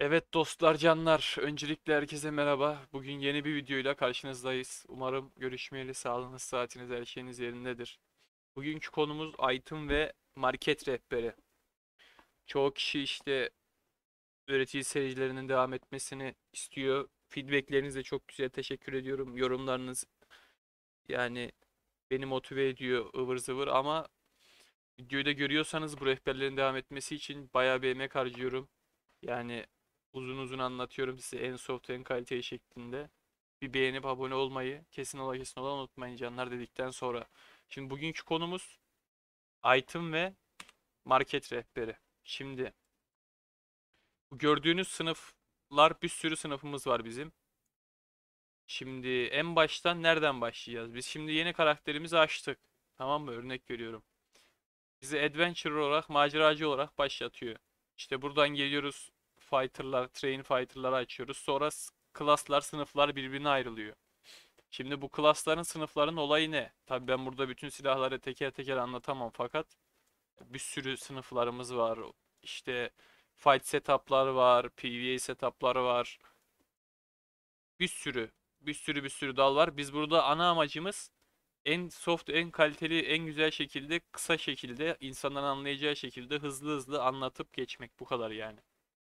Evet dostlar canlar, öncelikle herkese merhaba. Bugün yeni bir videoyla karşınızdayız. Umarım görüşmeyeli sağlığınız, saatiniz, her şeyiniz yerindedir. Bugünkü konumuz item ve market rehberi. Çoğu kişi işte üretici serilerinin devam etmesini istiyor. Feedbackleriniz de çok güzel, teşekkür ediyorum. Yorumlarınız yani beni motive ediyor ıvır zıvır ama videoyu da görüyorsanız bu rehberlerin devam etmesi için bayağı bir emek harcıyorum. Yani uzun uzun anlatıyorum size en soft en kaliteli şeklinde. Bir beğenip abone olmayı kesin ola unutmayın canlar dedikten sonra. Şimdi bugünkü konumuz item ve market rehberi. Şimdi bu gördüğünüz sınıflar bir sürü sınıfımız var bizim. Şimdi en baştan nereden başlayacağız? Biz şimdi yeni karakterimizi açtık. Tamam mı? Örnek veriyorum. Bizi adventurer olarak, maceracı olarak başlatıyor. İşte buradan geliyoruz fighter'lar, train fighter'ları açıyoruz. Sonra klaslar, sınıflar birbirine ayrılıyor. Şimdi bu klasların, sınıfların olayı ne? Tabii ben burada bütün silahları teker teker anlatamam fakat bir sürü sınıflarımız var. İşte fight setup'lar var, PvE setup'lar var. Bir sürü dal var. Biz burada ana amacımız en soft, en kaliteli, en güzel şekilde, kısa şekilde, insanların anlayacağı şekilde hızlı hızlı anlatıp geçmek. Bu kadar yani.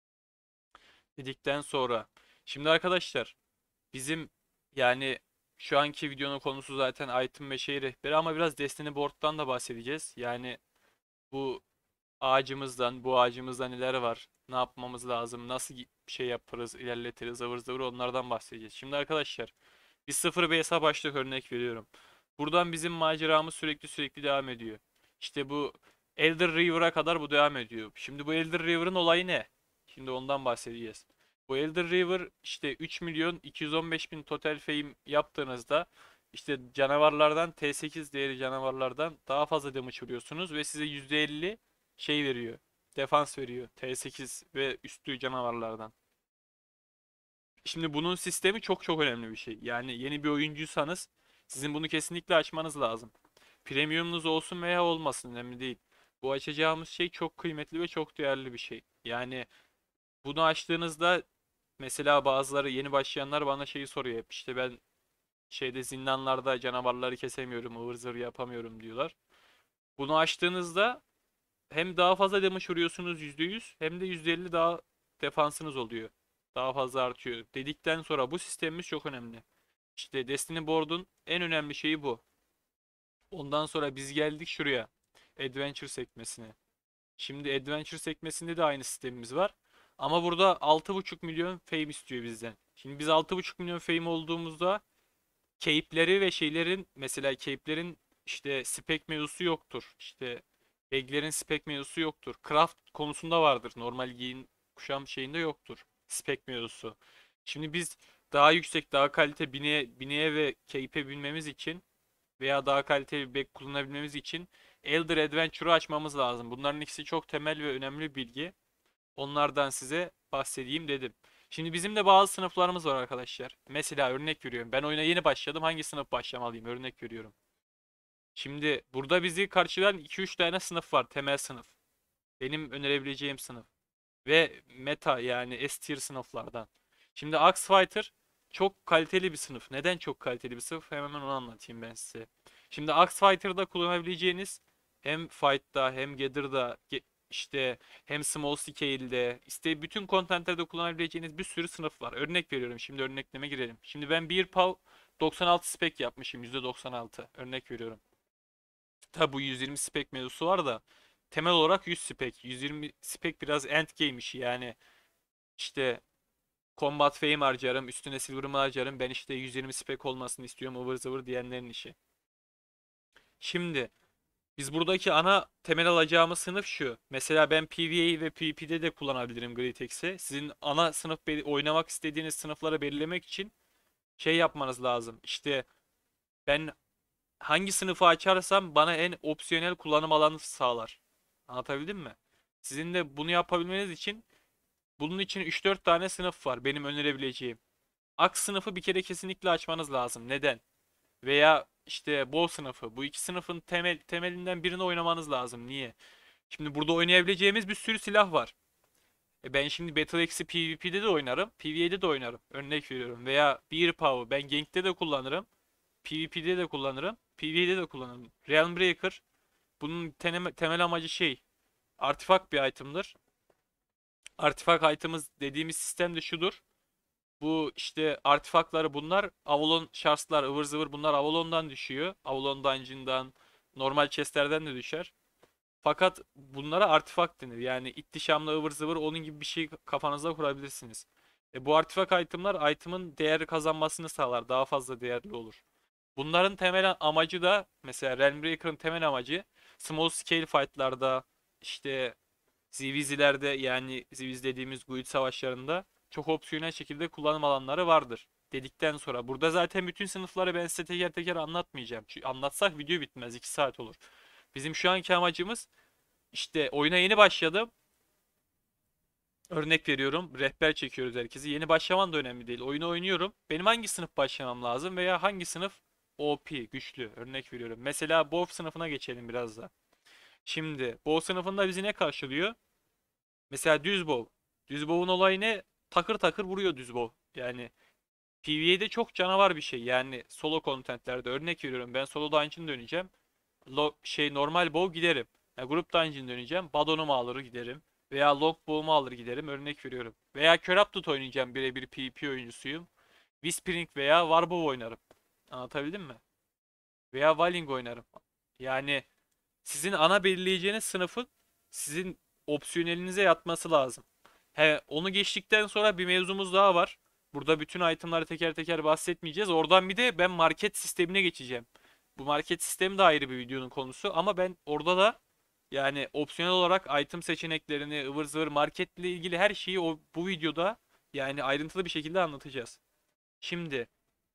Dedikten sonra. Şimdi arkadaşlar bizim yani şu anki videonun konusu zaten item ve şey rehberi ama biraz Destiny Board'dan da bahsedeceğiz. Yani bu bu ağacımızda neler var, ne yapmamız lazım, nasıl şey yaparız, ilerletiriz, ıvır zıvır onlardan bahsedeceğiz. Şimdi arkadaşlar biz sıfır base'a başlık örnek veriyorum. Buradan bizim maceramız sürekli devam ediyor. İşte bu Elder River'a kadar bu devam ediyor. Şimdi bu Elder River'ın olayı ne? Şimdi ondan bahsedeceğiz. Bu Elder River işte 3 milyon 215 bin total fame yaptığınızda işte canavarlardan T8 değeri canavarlardan daha fazla damage vuruyorsunuz ve size %50 şey veriyor. Defans veriyor. T8 ve üstü canavarlardan. Şimdi bunun sistemi çok önemli bir şey. Yani yeni bir oyuncuysanız sizin bunu kesinlikle açmanız lazım. Premiumunuz olsun veya olmasın önemli değil. Bu açacağımız şey çok kıymetli ve çok değerli bir şey. Yani bunu açtığınızda mesela bazıları yeni başlayanlar bana şeyi soruyor hep işte ben şeyde zindanlarda canavarları kesemiyorum, ıvır zıvır yapamıyorum diyorlar. Bunu açtığınızda hem daha fazla damage vuruyorsunuz %100 hem de %50 daha defansınız oluyor. Daha fazla artıyor. Dedikten sonra bu sistemimiz çok önemli. İşte Destiny Board'un en önemli şeyi bu. Ondan sonra biz geldik şuraya. Adventure sekmesine. Şimdi Adventure sekmesinde de aynı sistemimiz var. Ama burada 6,5 milyon fame istiyor bizden. Şimdi biz 6,5 milyon fame olduğumuzda cape'leri ve şeylerin mesela cape'lerin işte spec mevzusu yoktur. İşte bag'lerin spec mevzusu yoktur. Craft konusunda vardır. Normal giyin kuşam şeyinde yoktur. Spec mevzusu. Şimdi biz daha yüksek, daha kalite bineğe ve cape'e binmemiz için veya daha kaliteli bir bag kullanabilmemiz için Elder Adventure'ı açmamız lazım. Bunların ikisi çok temel ve önemli bilgi. Onlardan size bahsedeyim dedim. Şimdi bizim de bazı sınıflarımız var arkadaşlar. Mesela örnek veriyorum. Ben oyuna yeni başladım. Hangi sınıf başlamalıyım? Örnek veriyorum. Şimdi burada bizi karşılayan 2-3 tane sınıf var. Temel sınıf. Benim önerebileceğim sınıf. Ve meta yani S tier sınıflardan. Şimdi Axe Fighter çok kaliteli bir sınıf. Neden çok kaliteli bir sınıf? Hemen onu anlatayım ben size. Şimdi Axe Fighter'da kullanabileceğiniz hem Fight'ta hem Gather'da işte hem Small Scale'de işte bütün contentlerde kullanabileceğiniz bir sürü sınıf var. Örnek veriyorum. Şimdi örnekleme girelim. Şimdi ben bir PAV 96 spec yapmışım. %96. Örnek veriyorum. Tabi bu 120 spec mevzusu var da temel olarak 100 spec. 120 spec biraz endgame işi yani işte combat fame harcarım, üstüne silver'ımı harcarım. Ben işte 120 spec olmasını istiyorum ıvır zıvır diyenlerin işi. Şimdi biz buradaki ana temel alacağımız sınıf şu. Mesela ben PvE ve PvP'de de kullanabilirim Greatex'i. Sizin ana sınıf oynamak istediğiniz sınıfları belirlemek için şey yapmanız lazım. İşte ben hangi sınıfı açarsam bana en opsiyonel kullanım alanı sağlar. Anlatabildim mi? Sizin de bunu yapabilmeniz için bunun için 3-4 tane sınıf var benim önerebileceğim. Ak sınıfı bir kere kesinlikle açmanız lazım. Neden? Veya işte Bow sınıfı. Bu iki sınıfın temelinden birini oynamanız lazım. Niye? Şimdi burada oynayabileceğimiz bir sürü silah var. Ben şimdi Battle Axe'i PvP'de de oynarım, PvE'de de oynarım. Örnek veriyorum. Veya Beer Paw'u ben Gank'te de kullanırım, PvP'de de kullanırım, PvE'de de kullanırım. Realmbreaker bunun temel amacı şey, artifak bir item'dır. Artifak item'ız dediğimiz sistem de şudur. Bu işte artifakları bunlar Avalon Shards'lar ıvır zıvır bunlar Avalon'dan düşüyor. Avalon Dungeon'dan, normal chest'lerden de düşer. Fakat bunlara artifak denir. Yani ihtişamlı ıvır zıvır onun gibi bir şey kafanızda kurabilirsiniz. Bu artifak itemlar item'ın değer kazanmasını sağlar. Daha fazla değerli olur. Bunların temel amacı da mesela Realmbreaker'ın temel amacı small scale fight'larda işte ZvZ'lerde yani ZvZ dediğimiz guild savaşlarında çok opsiyonel şekilde kullanım alanları vardır. Dedikten sonra burada zaten bütün sınıfları ben size teker teker anlatmayacağım. Çünkü anlatsak video bitmez 2 saat olur. Bizim şu anki amacımız işte oyuna yeni başladım. Örnek veriyorum. Rehber çekiyoruz herkesi. Yeni başlaman da önemli değil. Oyunu oynuyorum. Benim hangi sınıf başlamam lazım veya hangi sınıf OP, güçlü. Örnek veriyorum. Mesela WoW sınıfına geçelim biraz da. Şimdi WoW sınıfında bizi ne karşılıyor? Mesela düz bow. Düz bow'un olayı ne? Takır takır vuruyor düz bow. Yani PvE'de çok canavar bir şey. Yani solo contentlerde örnek veriyorum. Ben solo dungeon döneceğim. Normal bow giderim. Yani grup dungeon döneceğim. Badon'umu alır giderim. Veya longbow'umu alır giderim. Örnek veriyorum. Veya Corrupted oynayacağım. Birebir PvP oyuncusuyum. Whispering veya Warbow oynarım. Anlatabildim mi? Veya Walling oynarım. Yani sizin ana belirleyeceğiniz sınıfın sizin opsiyonelinize yatması lazım. Onu geçtikten sonra bir mevzumuz daha var. Burada bütün itemları teker teker bahsetmeyeceğiz. Oradan bir de ben market sistemine geçeceğim. Bu market sistemi de ayrı bir videonun konusu ama ben orada da yani opsiyonel olarak item seçeneklerini, ıvır zıvır marketle ilgili her şeyi bu videoda yani ayrıntılı bir şekilde anlatacağız. Şimdi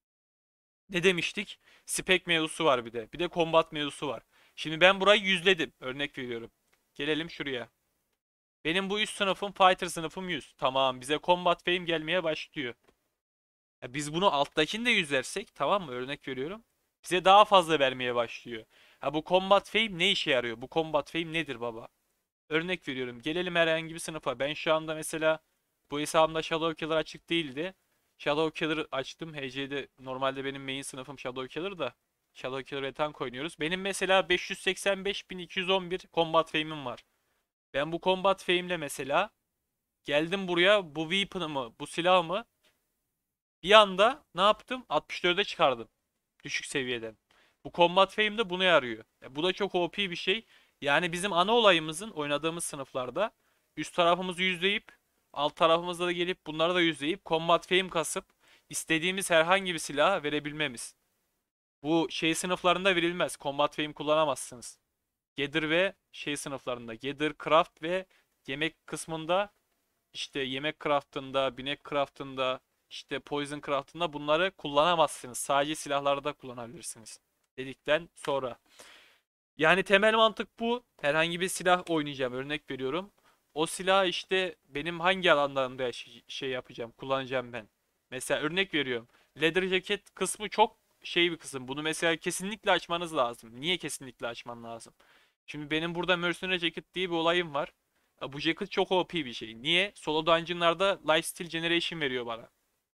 ne demiştik? Spec mevzusu var bir de. Bir de combat mevzusu var. Şimdi ben burayı yüzledim. Örnek veriyorum. Gelelim şuraya. Benim bu üst sınıfım fighter sınıfım 100. Tamam bize combat fame gelmeye başlıyor. Biz bunu alttakini de yüzlersek tamam mı? Örnek veriyorum. Bize daha fazla vermeye başlıyor. Bu combat fame ne işe yarıyor? Bu combat fame nedir baba? Örnek veriyorum. Gelelim herhangi bir sınıfa. Ben şu anda mesela bu hesabımda Shadow Killer açık değildi. Shadow Killer açtım. HC'de normalde benim main sınıfım Shadow Killer da. Shadow Killer ve tank oynuyoruz. Benim mesela 585.211 combat fame'im var. Ben bu combat fame'le mesela geldim buraya bu weapon'ımı, bu silahımı bir anda ne yaptım? 64'e çıkardım. Düşük seviyeden. Bu Combat Fame de buna yarıyor. Bu da çok OP bir şey. Yani bizim ana olayımızın oynadığımız sınıflarda üst tarafımızı yüzleyip alt tarafımızda da gelip bunları da yüzleyip Combat Fame kasıp istediğimiz herhangi bir silah verebilmemiz. Bu şey sınıflarında verilmez. Combat Fame kullanamazsınız. Gather ve şey sınıflarında. Gather, Craft ve yemek kısmında işte yemek craftında, binek craftında, işte poison craftında bunları kullanamazsınız. Sadece silahlarda kullanabilirsiniz. Dedikten sonra. Yani temel mantık bu. Herhangi bir silah oynayacağım. Örnek veriyorum. O silah işte benim hangi alanlarımda şey yapacağım, kullanacağım ben. Mesela örnek veriyorum. Leather jacket kısmı çok şey bir kısım. Bunu mesela kesinlikle açmanız lazım. Niye kesinlikle açman lazım? Şimdi benim burada Mercenary Jacket diye bir olayım var. Bu jacket çok OP bir şey. Niye? Solo dungeon'larda lifesteal generation veriyor bana.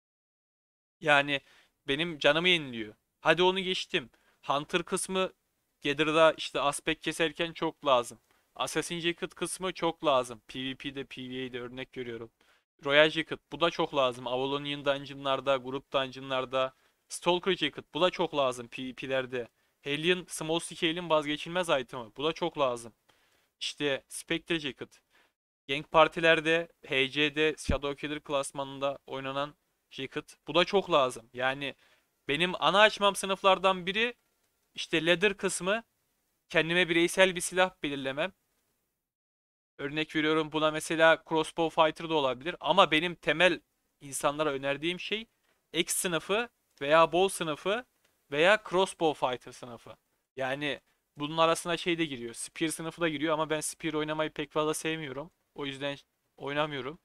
Yani benim canımı yeniliyor. Hadi onu geçtim. Hunter kısmı Gather'da işte aspect keserken çok lazım. Assassin Jacket kısmı çok lazım. PvP'de, PvE'de örnek görüyorum. Royal Jacket bu da çok lazım. Avalonian dungeon'larda, grup dungeon'larda. Stalker Jacket bu da çok lazım PvP'lerde. Hellion Small Scale'in vazgeçilmez item'ı. Bu da çok lazım. İşte Spectre Jacket. Gank partilerde, HC'de, Shadow Killer klasmanında oynanan Jacket. Bu da çok lazım. Yani benim ana açmam sınıflardan biri işte ladder kısmı. Kendime bireysel bir silah belirlemem. Örnek veriyorum buna mesela Crossbow Fighter da olabilir. Ama benim temel insanlara önerdiğim şey X sınıfı veya Bow sınıfı veya Crossbow Fighter sınıfı. Yani bunun arasına şey de giriyor. Spear sınıfı da giriyor ama ben Spear oynamayı pek fazla sevmiyorum. O yüzden oynamıyorum.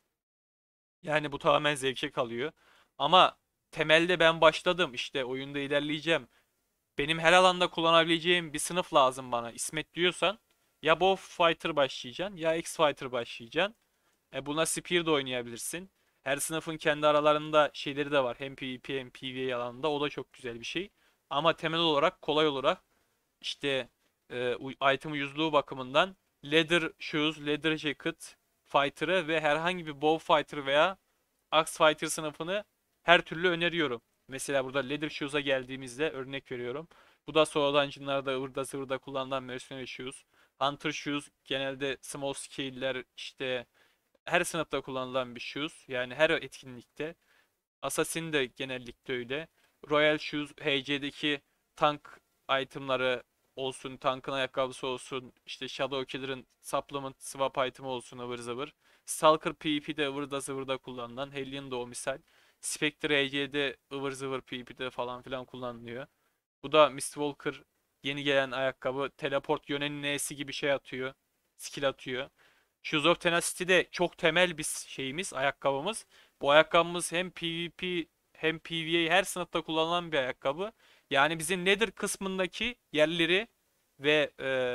Yani bu tamamen zevke kalıyor. Ama temelde ben başladım. İşte oyunda ilerleyeceğim. Benim her alanda kullanabileceğim bir sınıf lazım bana. İsmet diyorsan ya Bow Fighter başlayacaksın ya X Fighter başlayacaksın. Buna Spear da oynayabilirsin. Her sınıfın kendi aralarında şeyleri de var. Hem PvP hem PvE alanında. O da çok güzel bir şey. Ama temel olarak, kolay olarak işte item uyuzluğu bakımından Leather Shoes, Leather Jacket Fighter'ı ve herhangi bir Bow Fighter veya Axe Fighter sınıfını her türlü öneriyorum. Mesela burada Leather Shoes'a geldiğimizde örnek veriyorum. Bu da Solo Dungeon'larda ıvırda zıvırda kullanılan Mercenary Shoes. Hunter Shoes genelde small scale'ler işte her sınıfta kullanılan bir shoes. Yani her etkinlikte. Assassin de genellikle öyle. Royal Shoes HC'deki tank itemları olsun, tankın ayakkabısı olsun, işte Shadowkiller'ın supplement swap item olsun ıvır zıvır. Stalker PvP'de ıvırda zıvırda kullanılan, Hellion da o misal. Spectre HC'de ıvır zıvır PvP'de falan filan kullanılıyor. Bu da Mistwalker yeni gelen ayakkabı. Teleport yönenin N'si gibi şey atıyor. Skill atıyor. Shoes of Tenacity'de çok temel bir şeyimiz, ayakkabımız. Bu ayakkabımız hem PvP hem PvE her sınıfta kullanılan bir ayakkabı. Yani bizim Nether kısmındaki yerleri ve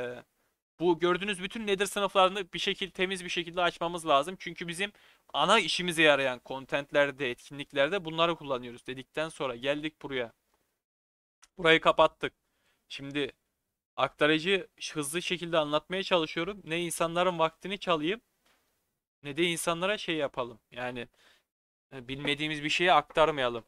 bu gördüğünüz bütün Nether sınıflarını bir şekilde temiz bir şekilde açmamız lazım. Çünkü bizim ana işimize yarayan contentlerde, etkinliklerde bunları kullanıyoruz dedikten sonra geldik buraya. Burayı kapattık. Şimdi aktarıcı hızlı şekilde anlatmaya çalışıyorum. Ne insanların vaktini çalayım ne de insanlara şey yapalım. Yani bilmediğimiz bir şeyi aktarmayalım.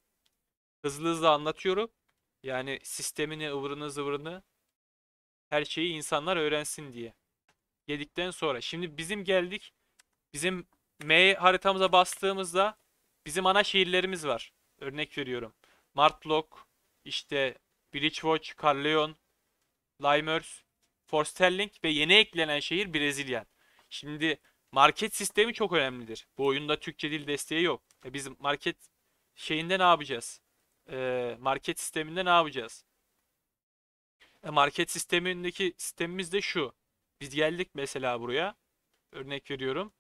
Hızlı hızlı anlatıyorum. Yani sistemini, ıvırını, zıvırını her şeyi insanlar öğrensin diye. Yedikten sonra. Şimdi bizim geldik. Bizim M haritamıza bastığımızda bizim ana şehirlerimiz var. Örnek veriyorum. Martlock, işte Bridgewatch, Carleon, Limers, Forstelling ve yeni eklenen şehir Brezilya. Şimdi market sistemi çok önemlidir. Bu oyunda Türkçe dil desteği yok. Biz market şeyinde ne yapacağız? Market sisteminde ne yapacağız? Market sistemindeki sistemimiz de şu. Biz geldik mesela buraya. Örnek veriyorum.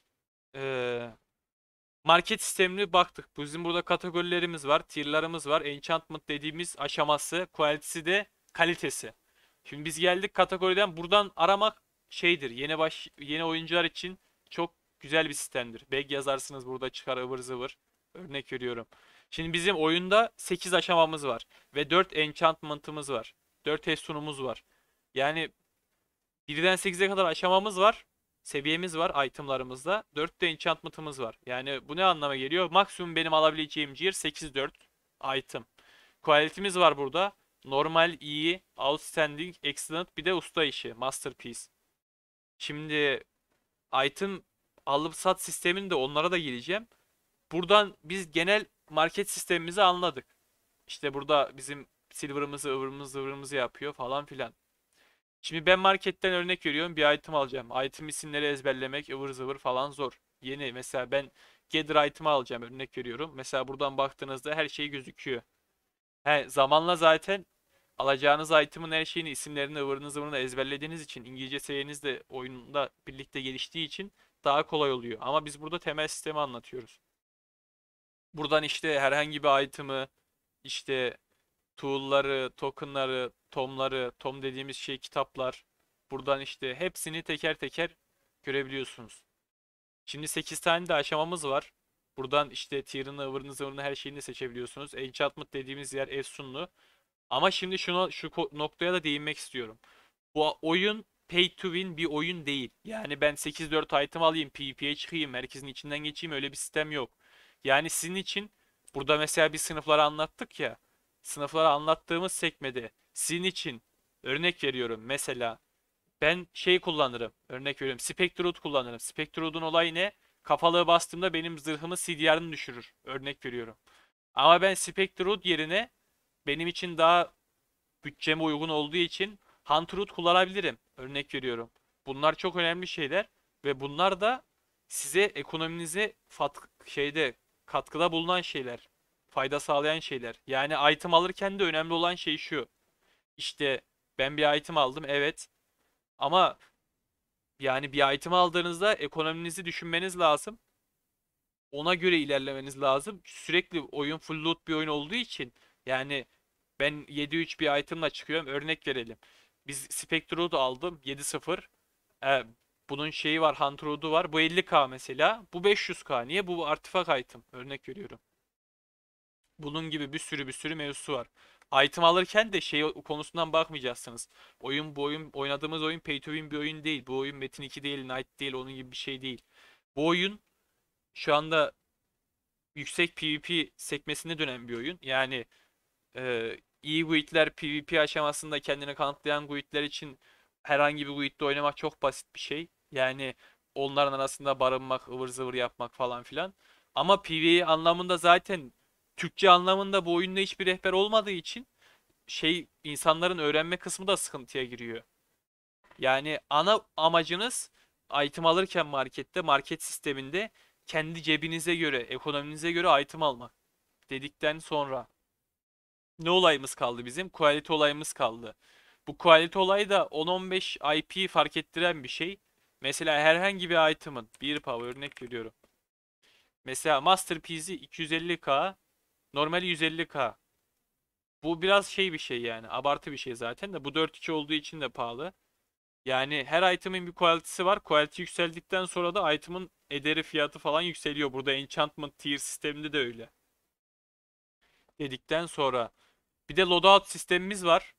Ee, Market sistemine baktık. Bizim burada kategorilerimiz var, tier'larımız var. Enchantment dediğimiz aşaması, quality'si de kalitesi. Şimdi biz geldik kategoriden buradan aramak şeydir. Yeni oyuncular için çok güzel bir sistemdir. Bag yazarsınız burada çıkar ıvır zıvır. Örnek veriyorum. Şimdi bizim oyunda 8 aşamamız var ve 4 enchantment'ımız var. 4 estunumuz var. Yani 1'den 8'e kadar aşamamız var. Seviyemiz var itemlarımızda. 4 de enchantment'ımız var. Yani bu ne anlama geliyor? Maksimum benim alabileceğim gear 8-4 item. Quality'miz var burada. Normal, iyi, outstanding, excellent bir de usta işi, masterpiece. Şimdi item alıp sat sisteminde onlara da geleceğim. Buradan biz genel market sistemimizi anladık. İşte burada bizim silver'ımızı, ıvırımızı, zıvırımızı yapıyor falan filan. Şimdi ben marketten örnek veriyorum bir item alacağım. Item isimleri ezberlemek ıvır zıvır falan zor. Yeni mesela ben gather item'ı alacağım örnek veriyorum. Mesela buradan baktığınızda her şey gözüküyor. Zamanla zaten alacağınız item'ın her şeyini isimlerini ıvırını zıvırını ezberlediğiniz için İngilizce seviyeniz de oyunda birlikte geliştiği için daha kolay oluyor. Ama biz burada temel sistemi anlatıyoruz. Buradan işte herhangi bir item'ı işte tool'ları, token'ları, tom'ları, tom dediğimiz şey kitaplar. Buradan işte hepsini teker teker görebiliyorsunuz. Şimdi 8 tane de aşamamız var. Buradan işte tier'ını, ıvırını, zıvırını her şeyini seçebiliyorsunuz. Enchantment dediğimiz yer efsunlu. Ama şimdi noktaya da değinmek istiyorum. Bu oyun pay to win bir oyun değil. Yani ben 8-4 item alayım, PvP'ye çıkayım, herkesin içinden geçeyim öyle bir sistem yok. Yani sizin için burada mesela bir sınıfları anlattık ya. Sınıfları anlattığımız sekmede sizin için örnek veriyorum mesela ben şey kullanırım. Örnek veriyorum Spectre Root kullanırım. Spectre Root'un olayı ne? Kafalığı bastığımda benim zırhımı CDR'ını düşürür. Örnek veriyorum. Ama ben Spectre Root yerine benim için daha bütçeme uygun olduğu için Hunter Root kullanabilirim. Örnek veriyorum. Bunlar çok önemli şeyler ve bunlar da size ekonominize katkıda bulunan şeyler. Fayda sağlayan şeyler. Yani item alırken de önemli olan şey şu. İşte ben bir item aldım evet ama yani bir item aldığınızda ekonominizi düşünmeniz lazım. Ona göre ilerlemeniz lazım. Sürekli oyun full loot bir oyun olduğu için yani ben 7-3 bir itemla çıkıyorum. Örnek verelim. Biz Spectre'u da aldım 7-0. Bunun şeyi var, Hunter Hood'u var. Bu 50k mesela. Bu 500k. Niye? Bu artifak item. Örnek veriyorum. Bunun gibi bir sürü mevzusu var. Item alırken de şey konusundan bakmayacaksınız. Bu oyun oynadığımız oyun pay to win bir oyun değil. Bu oyun Metin 2 değil, Knight değil, onun gibi bir şey değil. Bu oyun şu anda yüksek PvP sekmesine dönen bir oyun. Yani iyi guildler PvP aşamasında kendini kanıtlayan guildler için herhangi bir guildde oynamak çok basit bir şey. Yani onların arasında barınmak, ıvır zıvır yapmak falan filan. Ama PvE anlamında zaten Türkçe anlamında bu oyunda hiçbir rehber olmadığı için insanların öğrenme kısmı da sıkıntıya giriyor. Yani ana amacınız item alırken market sisteminde kendi cebinize göre, ekonominize göre item almak dedikten sonra ne olayımız kaldı bizim? Quality olayımız kaldı. Bu quality olayı da 10-15 IP fark ettiren bir şey. Mesela herhangi bir item'ın bir power örnek veriyorum. Mesela Masterpiece'i 250k, normali 150k. Bu biraz şey bir şey yani. Abartı bir şey zaten de. Bu 4.2 olduğu için de pahalı. Yani her item'ın bir quality'si var. Quality yükseldikten sonra da item'ın ederi fiyatı falan yükseliyor. Burada enchantment tier sisteminde de öyle. Dedikten sonra bir de loadout sistemimiz var.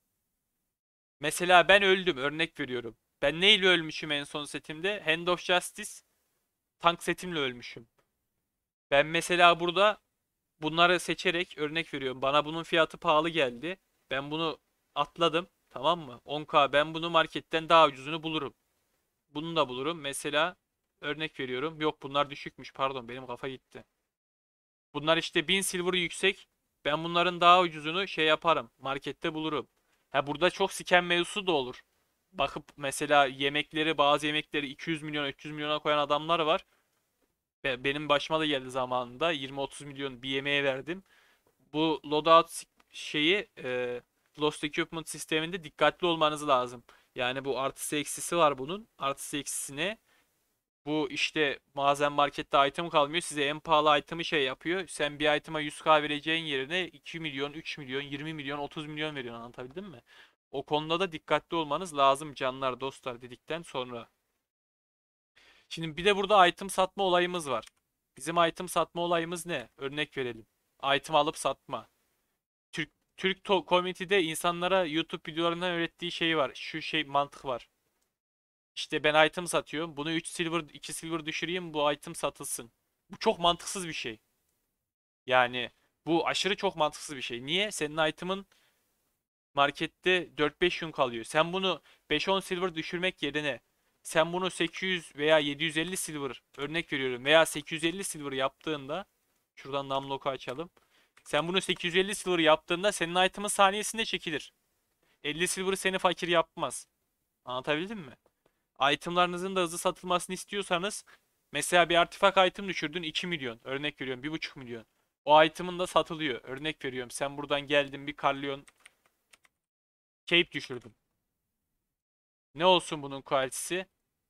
Mesela ben öldüm örnek veriyorum. Ben neyle ölmüşüm en son setimde? Hand of Justice tank setimle ölmüşüm. Ben mesela burada bunları seçerek örnek veriyorum. Bana bunun fiyatı pahalı geldi. Ben bunu atladım. Tamam mı? 10k ben bunu marketten daha ucuzunu bulurum. Bunu da bulurum. Mesela örnek veriyorum. Yok bunlar düşükmüş. Pardon benim kafa gitti. Bunlar işte 1000 silver yüksek. Ben bunların daha ucuzunu şey yaparım. Markette bulurum. Ha burada çok scam mevzusu da olur. Bakıp mesela bazı yemekleri 200 milyon 300 milyona koyan adamlar var. Benim başıma da geldi zamanında. 20-30 milyon bir yemeğe verdim. Bu loadout Lost Equipment sisteminde dikkatli olmanız lazım. Yani bu artısı eksisi var bunun. Artısı eksisine bu işte bazen markette item kalmıyor. Size en pahalı item'ı şey yapıyor. Sen bir item'a 100k vereceğin yerine 2 milyon, 3 milyon, 20 milyon, 30 milyon veriyorsun. Anlatabildim mi? O konuda da dikkatli olmanız lazım canlar, dostlar dedikten sonra. Şimdi bir de burada item satma olayımız var. Bizim item satma olayımız ne? Örnek verelim. Item alıp satma. Community'de insanlara YouTube videolarından öğrettiği şey var. Şu şey mantık var. İşte ben item satıyorum. Bunu 3 silver 2 silver düşüreyim bu item satılsın. Bu çok mantıksız bir şey. Yani bu aşırı çok mantıksız bir şey. Niye? Senin item'ın markette 4-5 gün kalıyor. Sen bunu 5-10 silver düşürmek yerine sen bunu 800 veya 750 silver örnek veriyorum veya 850 silver yaptığında şuradan Numlock'u açalım. Sen bunu 850 silver yaptığında senin item'ın saniyesinde çekilir. 50 silver seni fakir yapmaz. Anlatabildim mi? Itemlarınızın da hızlı satılmasını istiyorsanız mesela bir artifak item düşürdün 2 milyon. Örnek veriyorum 1,5 milyon. O item'ın da satılıyor. Örnek veriyorum sen buradan geldin bir Carleon Cape düşürdün. Ne olsun bunun quality'si?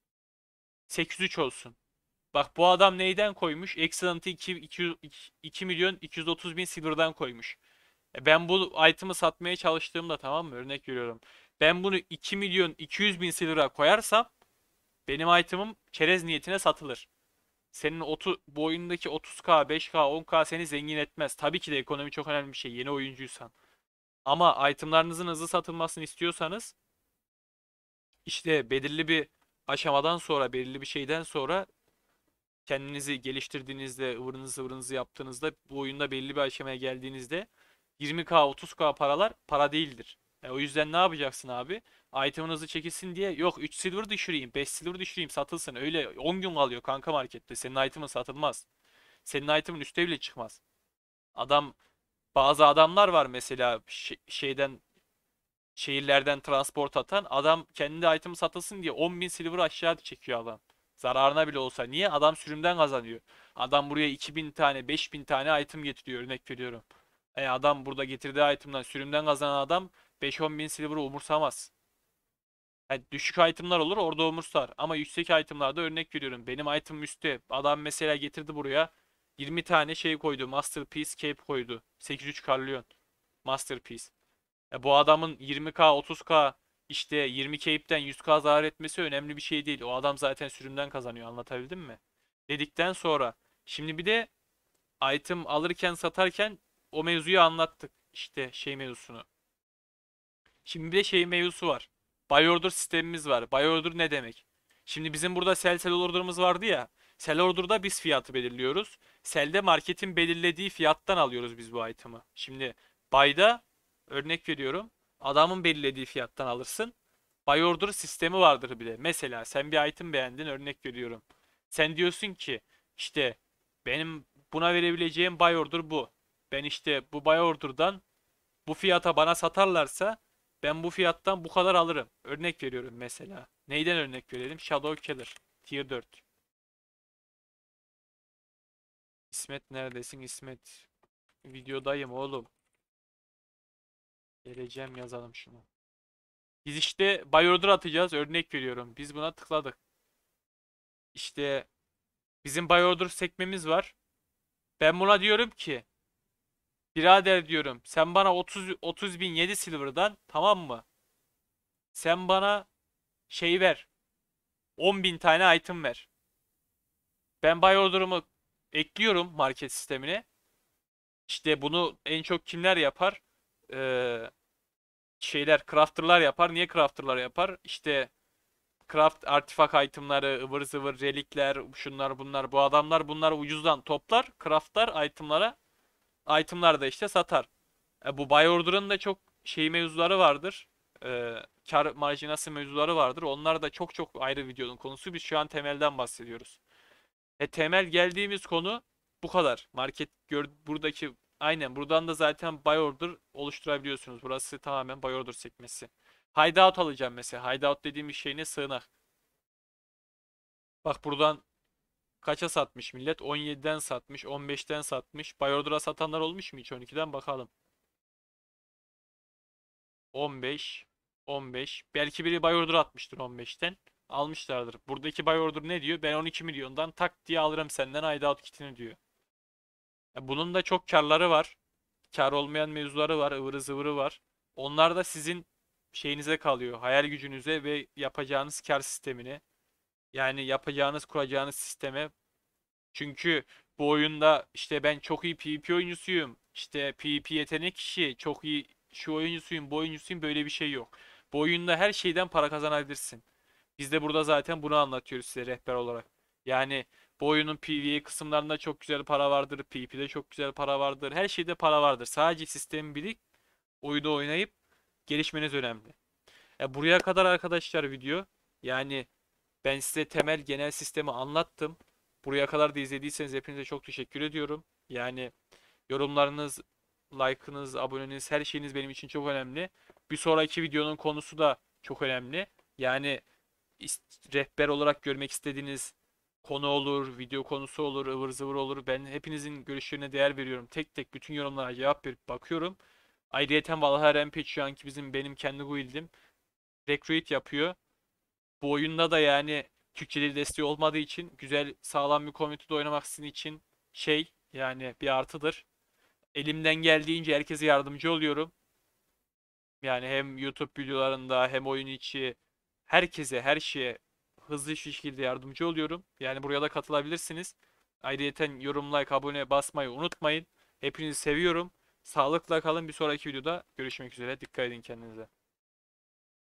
803 olsun. Bak bu adam neyden koymuş? Excellent'ı 2 milyon 230 bin silver'dan koymuş. Ben bu item'ı satmaya çalıştığımda tamam mı? Örnek veriyorum. Ben bunu 2 milyon 200 bin silver'a koyarsam benim item'ım çerez niyetine satılır. Senin bu oyundaki 30k, 5k, 10k seni zengin etmez. Tabii ki de ekonomi çok önemli bir şey yeni oyuncuysan. Ama itemlarınızın hızlı satılmasını istiyorsanız işte belirli bir aşamadan sonra, belirli bir şeyden sonra kendinizi geliştirdiğinizde, ıvırınızı yaptığınızda bu oyunda belli bir aşamaya geldiğinizde 20k, 30k paralar para değildir. O yüzden ne yapacaksın abi? Item'ın hızlı çekilsin diye yok 3 silver düşüreyim, 5 silver düşüreyim satılsın. Öyle 10 gün kalıyor kanka markette. Senin item'ın satılmaz. Senin item'ın üste bile çıkmaz. Adam bazı adamlar var mesela şehirlerden transport atan adam kendi item satılsın diye 10.000 silver aşağı çekiyor adam. Zararına bile olsa. Niye? Adam sürümden kazanıyor. Adam buraya 2.000 tane 5.000 tane item getiriyor örnek veriyorum. Adam burada getirdiği itemden sürümden kazanan adam 5-10 bin silver'ı umursamaz. Düşük itemlar olur orada umursar. Ama yüksek itemlarda örnek veriyorum. Benim item üstte. Adam mesela getirdi buraya 20 tane şey koydu. Masterpiece Cape koydu. 803 Carleon. Masterpiece. Bu adamın 20k 30k işte 20 keyipten 100k zarar etmesi önemli bir şey değil. O adam zaten sürümden kazanıyor. Anlatabildim mi? Dedikten sonra şimdi bir de item alırken satarken o mevzuyu anlattık. İşte şey mevzusunu. Şimdi bir de şey mevzusu var. Buy order sistemimiz var. Buy order ne demek? Şimdi bizim burada sell order'ımız vardı ya. Sell order'da biz fiyatı belirliyoruz. Sell'de marketin belirlediği fiyattan alıyoruz biz bu item'ı. Şimdi buy'da örnek veriyorum. Adamın belirlediği fiyattan alırsın. Buy order sistemi vardır bile. Mesela sen bir item beğendin, örnek veriyorum. Sen diyorsun ki işte benim buna verebileceğim buy order bu. Ben işte bu buy order'dan bu fiyata bana satarlarsa ben bu fiyattan bu kadar alırım. Örnek veriyorum mesela. Neyden örnek verelim? Shadow Killer. Tier 4. İsmet neredesin İsmet? Videodayım oğlum. Geleceğim, yazalım şunu. Biz işte buy order atacağız. Örnek veriyorum. Biz buna tıkladık. İşte bizim buy order sekmemiz var. Ben buna diyorum ki birader diyorum, sen bana 30 bin 7 silver'dan, tamam mı? Sen bana şey ver. 10 bin tane item ver. Ben buy order'ımı ekliyorum market sistemine. İşte bunu en çok kimler yapar? Ee, crafter'lar yapar. Niye crafter'lar yapar? İşte craft artifak itemları, ıvır zıvır relikler, şunlar bunlar. Bu adamlar bunları ucuzdan toplar, craftlar itemlara. Itemlar da işte satar. Bu buy order'ın da çok şey mevzuları vardır. Kar marjinası mevzuları vardır. Onlar da çok çok ayrı videonun konusu. Biz şu an temelden bahsediyoruz. Temel geldiğimiz konu bu kadar. Buradaki aynen buradan da zaten buy order oluşturabiliyorsunuz. Burası tamamen buy order sekmesi. Hideout alacağım mesela. Hideout dediğimiz şey ne? Sığınak. Bak buradan kaça satmış millet? 17'den satmış, 15'ten satmış. Buy order'a satanlar olmuş mu hiç? 12'den bakalım. 15, 15. Belki biri buy order atmıştır 15'ten. Almışlardır. Buradaki buy order ne diyor? Ben 12 milyondan tak diye alırım senden hideout kitini diyor. Bunun da çok karları var. Kar olmayan mevzuları var, ıvırı zıvırı var. Onlar da sizin şeyinize kalıyor. Hayal gücünüze ve yapacağınız kar sistemine. Yani yapacağınız, kuracağınız sisteme. Çünkü bu oyunda işte ben çok iyi PvP oyuncusuyum. İşte PvP yetenek kişi, çok iyi şu oyuncusuyum, bu oyuncusuyum, böyle bir şey yok. Bu oyunda her şeyden para kazanabilirsin. Biz de burada zaten bunu anlatıyoruz size rehber olarak. Yani bu oyunun PvE kısımlarında çok güzel para vardır. PvP'de çok güzel para vardır. Her şeyde para vardır. Sadece sistemi bilip oyunu oynayıp gelişmeniz önemli. Buraya kadar arkadaşlar video. Yani ben size temel genel sistemi anlattım. Buraya kadar da izlediyseniz hepinize çok teşekkür ediyorum. Yani yorumlarınız, like'ınız, aboneniz, her şeyiniz benim için çok önemli. Bir sonraki videonun konusu da çok önemli. Yani rehber olarak görmek istediğiniz konu olur, video konusu olur, ıvır zıvır olur. Ben hepinizin görüşlerine değer veriyorum. Tek tek bütün yorumlara cevap verip bakıyorum. Ayrıyeten Valhalla Rampage şu anki benim kendi guildim. Recruit yapıyor. Bu oyunda da yani Türkçe dil desteği olmadığı için güzel sağlam bir community'de oynamak sizin için şey yani bir artıdır. Elimden geldiğince herkese yardımcı oluyorum. Yani hem YouTube videolarında hem oyun içi herkese her şeye hızlı bir şekilde yardımcı oluyorum. Yani buraya da katılabilirsiniz. Ayrıyeten yorum, like, abone basmayı unutmayın. Hepinizi seviyorum. Sağlıkla kalın. Bir sonraki videoda görüşmek üzere. Dikkat edin kendinize.